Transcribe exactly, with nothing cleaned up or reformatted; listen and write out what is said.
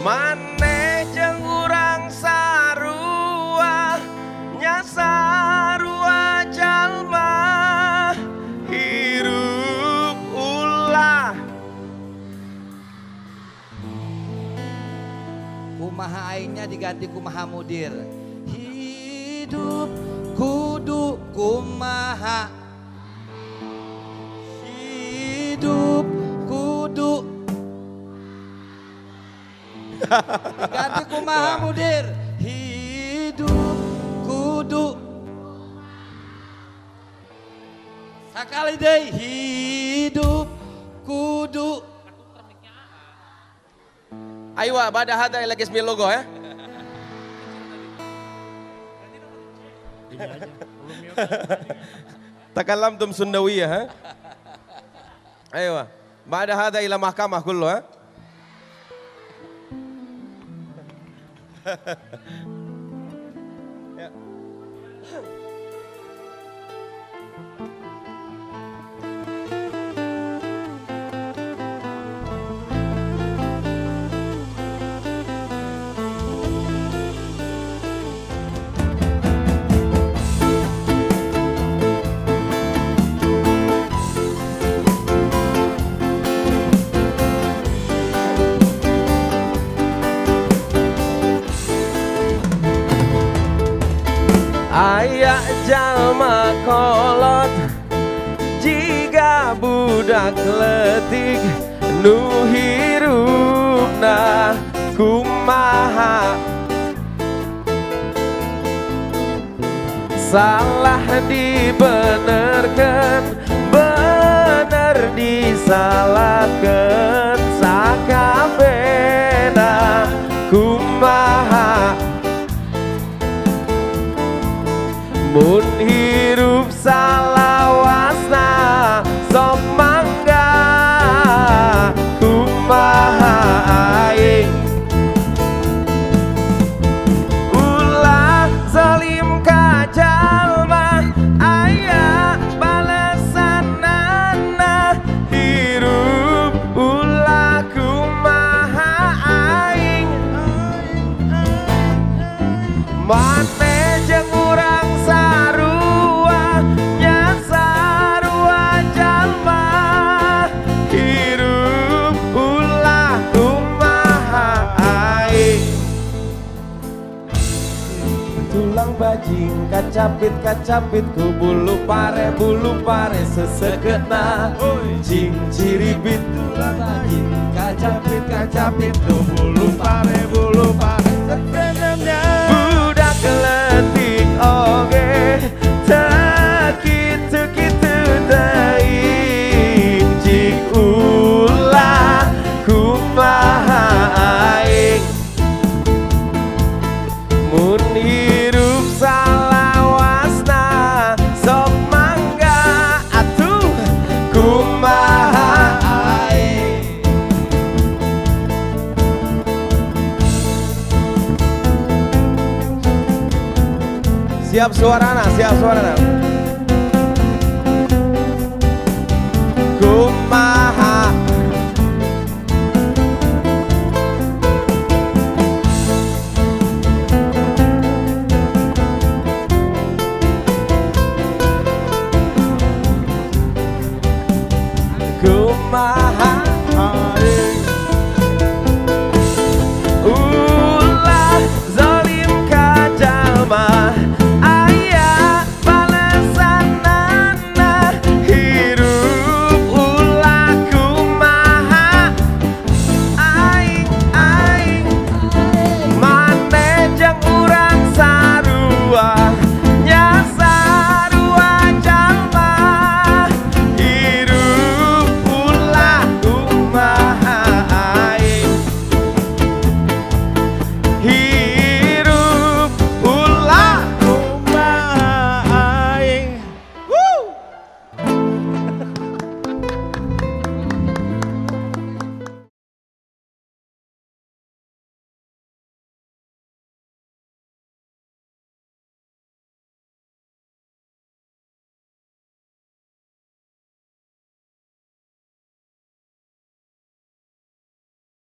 maneh jeung urang sarua nya sarua jalma hirup ulah. Kumaha aingnya diganti kumaha mudir. Hidup kudu kumaha, hidup kudu diganti kumaha mudir. Hidup kudu sakali deui hidup kudu. Ayo badah hada lagi sembil logo ya. Takalamtum Sundawiyah ha. Ayo badah hada ila mahkamah kullu ha. Ya. Aya jalma kolot jiga budak letik nu hirupna kumaha salah dibenerkeun bener disalahkeun sakabehna kumaha mun hirup salawasna sok mangga kumaha aing ulah zalim ka jalma aya balesanana hirup ulah kumaha aing maneh jeung urang sarua nya sarua jalma hirup ulah kumaha aing tulang bajing kacapit-kacapit ku bulu pare bulu pare seseketna jing ciribit tulang bajing kacapit-kacapit ku bulu pare bulu pare seseketna budak letik oge tak kitu-kitu deui jing ulah kumaha aing mun hirup salawasna sok mangga atuh kumaha aing. Siap suarana, siap suarana. Kumaha kumaha